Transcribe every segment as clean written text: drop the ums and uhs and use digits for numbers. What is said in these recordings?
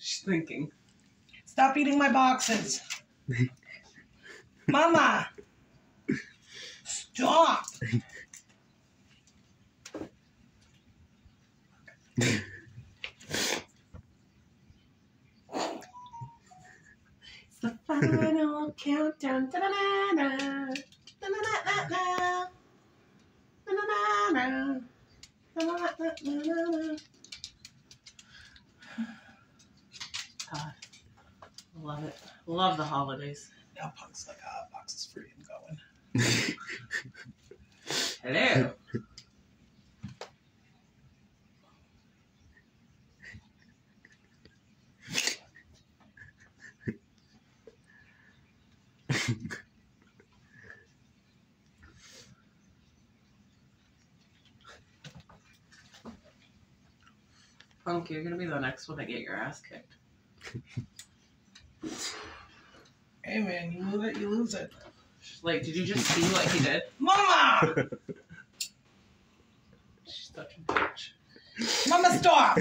She's thinking. Stop eating my boxes. Mama. Stop. It's the final countdown. Da-da-da-da. Da-da-da-da-da. Da-da-da-da. Da-da-da-da-da. God. Love it. Love the holidays. Now Punk's like, box is free. I'm going. Hello. Punk, you're gonna be the next one to get your ass kicked. Hey man, you move it, you lose it. Like, did you just see what he did? Mama! She's such a bitch. Mama, stop!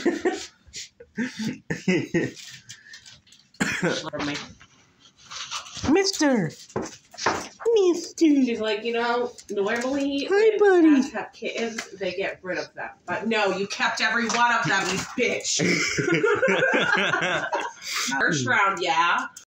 Mister! She's like, you know, normally when cats have kittens, they get rid of them. But no, you kept every one of them, you bitch. First round, yeah.